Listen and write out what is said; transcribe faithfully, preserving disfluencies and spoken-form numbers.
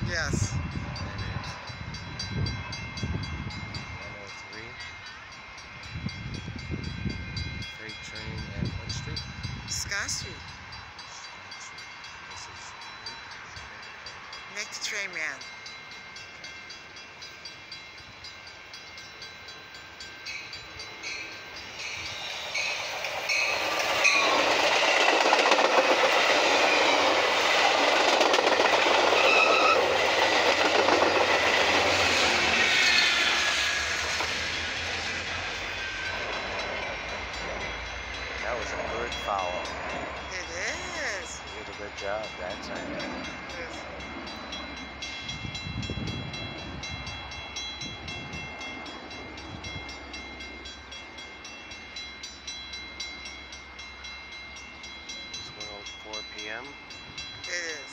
Yes. one oh three. Freight train and what street? Scott Street. This is Make the train man. That was a good follow. It is. You did a good job that time. Yes. It's one oh four p m It is.